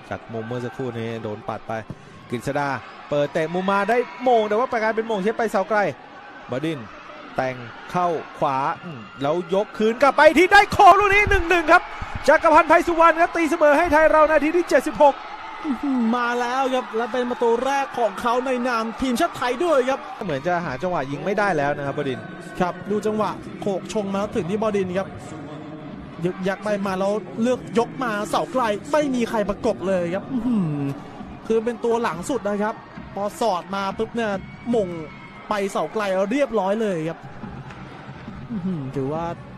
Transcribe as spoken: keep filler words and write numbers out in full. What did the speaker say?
จากมุมเมื่อสักครู่นี้โดนปัดไปกฤษดาเปิดเตะมุมมาได้โมงแต่ว่าประการเป็นโมงเช็ดไปเสาไกลบดินแต่งเข้าขวาแล้วยกคืนกลับไปที่ได้โค้งลูกนี้ หนึ่งหนึ่ง ครับจักรพันธ์ไพสุวรรณครับตีเสมอให้ไทยเรานาทีที่เจ็ดสิบหกมาแล้วครับและเป็นประตูแรกของเขาในนามทีมชาติไทยด้วยครับเหมือนจะหาจังหวะยิงไม่ได้แล้วนะครับบดินครับดูจังหวะโขกชงมาถึงที่บดินครับยึกยักไปมาแล้วเลือกยกมาเสาไกลไม่มีใครประกบเลยครับคือเป็นตัวหลังสุดนะครับพอสอดมาปุ๊บเนี่ยมงไปเสาไกลเรียบร้อยเลยครับถือว่า